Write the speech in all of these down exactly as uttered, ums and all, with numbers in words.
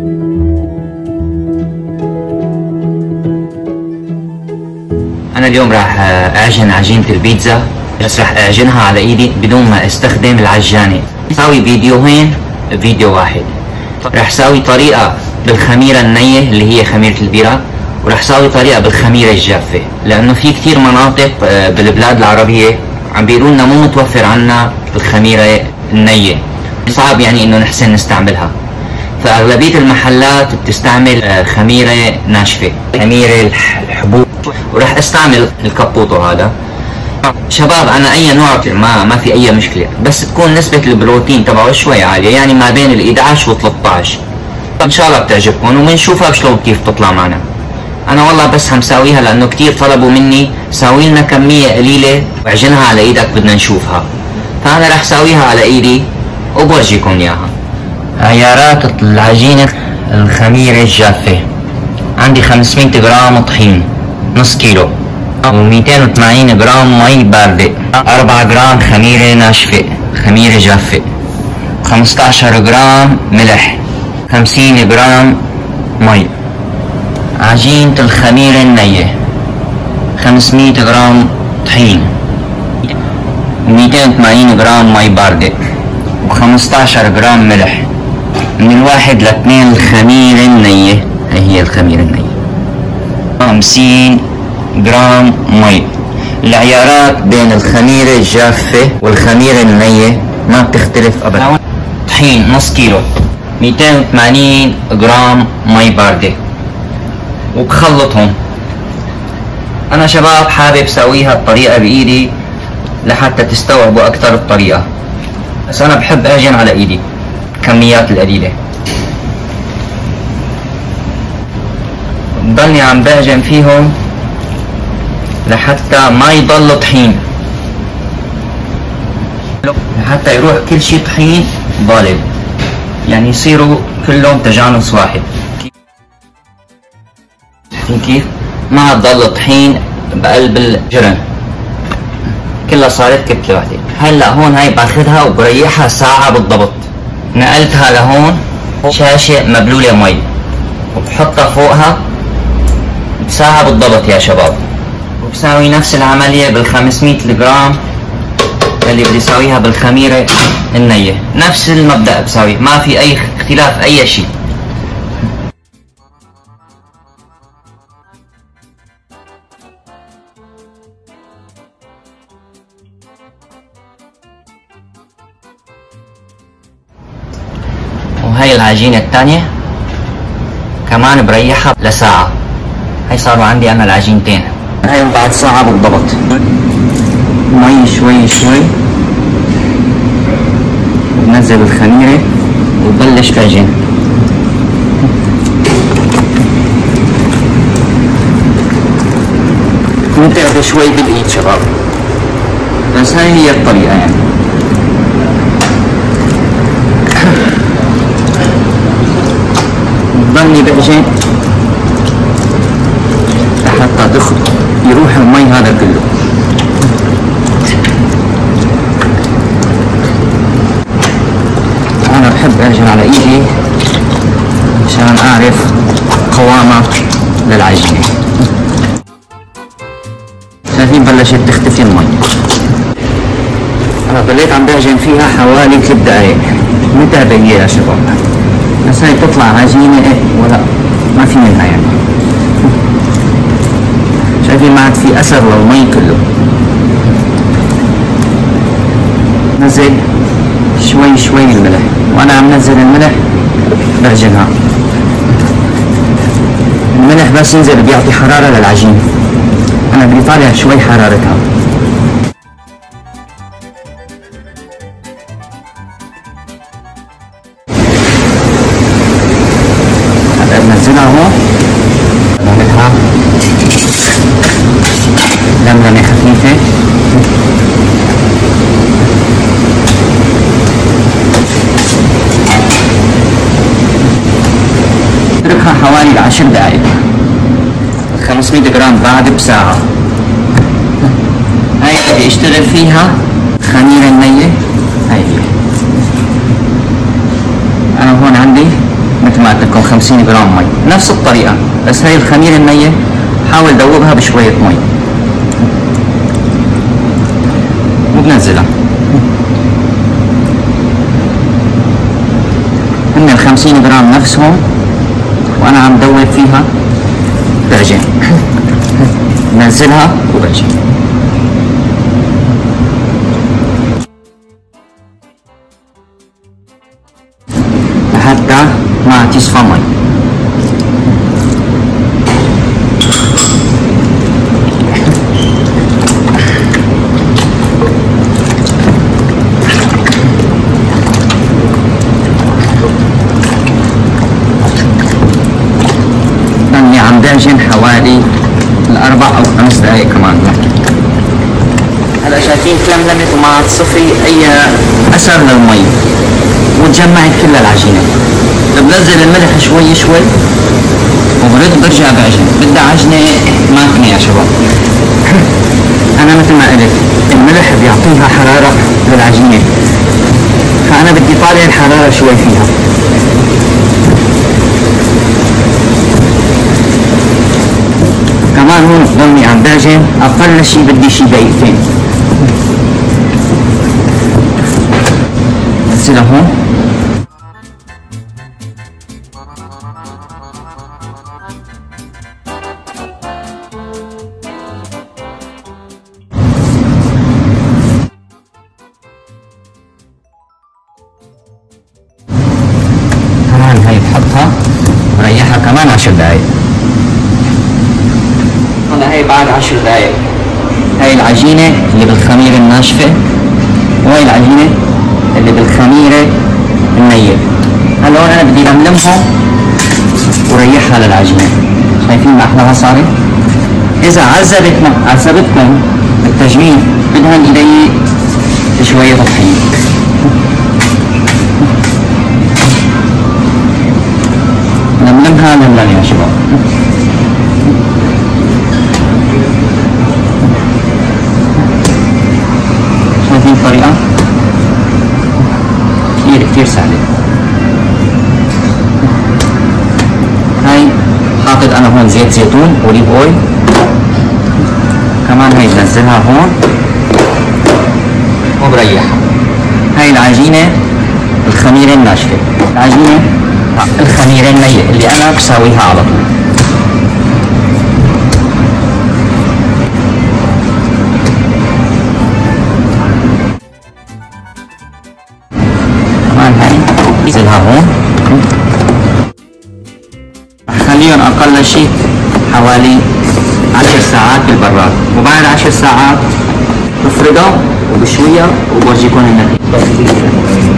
أنا اليوم راح أعجن عجينة البيتزا، بس راح أعجنها على إيدي بدون ما أستخدم العجانة. ساوي فيديوهين فيديو واحد. راح ساوي طريقة بالخميرة النية اللي هي خميرة البيرة، وراح ساوي طريقة بالخميرة الجافة، لأنه في كتير مناطق بالبلاد العربية عم بيقولوا لنا مو متوفر عنا الخميرة النية، صعب يعني إنه نحسن نستعملها، فأغلبية المحلات بتستعمل خميرة ناشفة، خميرة الحبوب، وراح استعمل الكابوتو هذا. شباب أنا أي نوع ما ما في أي مشكلة، بس تكون نسبة البروتين تبعه شوي عالية، يعني ما بين ال إحدى عشر و ثلاثة عشر. إن شاء الله بتعجبكم وبنشوفها شلون كيف تطلع معنا. أنا والله بس مساويها لأنه كتير طلبوا مني ساوي لنا كمية قليلة واعجنها على إيدك بدنا نشوفها، فأنا راح ساويها على إيدي وبورجيكم إياها. عيارات العجينة الخميرة الجافة: عندي خمسمية جرام طحين نص كيلو، ومئتين وثمانين جرام مي باردة، أربعة جرام خميرة ناشفة خميرة جافة، خمسة عشر جرام ملح، خمسين جرام مي. عجينة الخميرة النية: خمسمية جرام طحين، ومئتين وثمانين جرام مي باردة، وخمسة عشر جرام ملح. من الواحد لاثنين الخميرة النية، هي هي الخميرة النية. خمسين جرام مي. العيارات بين الخميرة الجافة والخميرة النية ما بتختلف أبدا. طحين نص كيلو، مئتين وثمانين جرام مي باردة، وبخلطهم. أنا شباب حابب سويها الطريقة بإيدي لحتى تستوعبوا أكثر الطريقة، بس أنا بحب أعجن على إيدي كميات القليلة. بضلني عم بعجن فيهم لحتى ما يضل طحين، لحتى يروح كل شي طحين ضالب، يعني يصيروا كلهم تجانس واحد. كيف؟ ما تضل طحين بقلب الجرن، كلها صارت كتلة واحدة. هلا هون هاي باخذها وبريحها ساعة بالضبط. نقلتها لهون شاشة مبلولة مي، وبحطها فوقها بساعة بالضبط يا شباب. وبساوي نفس العملية بالخمسمية جرام اللي بدي ساويها بالخميرة النية، نفس المبدأ بساوي، ما في أي اختلاف أي شيء. وهي العجينة الثانية كمان بريحها لساعة. هي صاروا عندي أنا العجينتين، هاي بعد ساعة بالضبط. مي شوي شوي، وبنزل الخميرة وبلش بعجن. متعبة شوي بالإيد شباب، بس هاي هي الطريقة يعني. بضلني بعجن لحتى تخرج يروح المي هذا كله. أنا بحب أعجن على إيدي عشان أعرف قوامة للعجينة. شايفين بلشت تختفي المي. أنا ضليت عم بعجن فيها حوالي ثلاث دقايق. متعبة هي يا شباب، بس هاي بتطلع عجينة ولا ما في منها يعني. شايفين ما عاد في أثر للمي كله. نزل شوي شوي الملح، وأنا عم نزل الملح بعجنها. الملح بس ينزل بيعطي حرارة للعجين، أنا بدي طالع شوي حرارتها. هلا بنزلها هون، بعملها لملمة خفيفة. اتركها حوالي عشر دقائق. خمسمية جرام بعد بساعة. هاي بدي اشتغل فيها خميرة النية. هاي هي. أنا هون عندي مثل ما قلت لكم خمسين جرام مي، نفس الطريقة، بس هاي الخميرة النية حاول دوبها بشوية مي وبنزلها. هن ال خمسين جرام نفسهم وانا عم دوب فيها برجع بنزلها وبرجع. لحتى ما تصفى مي. لاني عم بعجن حوالي الاربع او خمس دقائق كمان. هلا شايفين تلملمت وما عاد صفي اي اثر للمي وتجمعت كل العجينه. بنزل الملح شوي شوي وبرد برجع بعجن. بدها عجنه ماكنه يا شباب. انا مثل ما قلت الملح بيعطيها حراره للعجينه، فانا بدي طالع الحراره شوي فيها. كمان هون ضلني عم بعجن اقل شيء بدي شي دقيقتين. بنزلها هون. كمان هاي بحطها بريحها كمان عشر دقايق. هلا هي بعد عشر دقايق. هاي العجينة اللي بالخميرة الناشفة وهي العجينة اللي بالخميرة النية. هلا هون أنا بدي أملمهم وريحها للعجينة. شايفين ما أحلاها صارت؟ إذا عذبت عذبتكم بالتجميل بدهن إيدي شوية طحين. نملمها نملم يا شباب. شايفين الطريقة؟ كثير كثير سهلة. هاي حاطط أنا هون زيت زيتون أوليف أويل. كمان هاي بنزلها هون وبريحها. هاي العجينة الخميرة الناشفة، العجينة الخميرة النية اللي أنا بساويها على طول. كمان هاي بنزلها هون. خليهم أقل شيء حوالي عشر ساعات بالبراد، وبعد عشر ساعات بفردها وبشويها وبورجيكم النتيجة.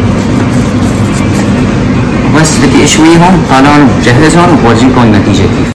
بس بدي اشويهم طالعهم بجهزهم وبورجيكم النتيجة كيف.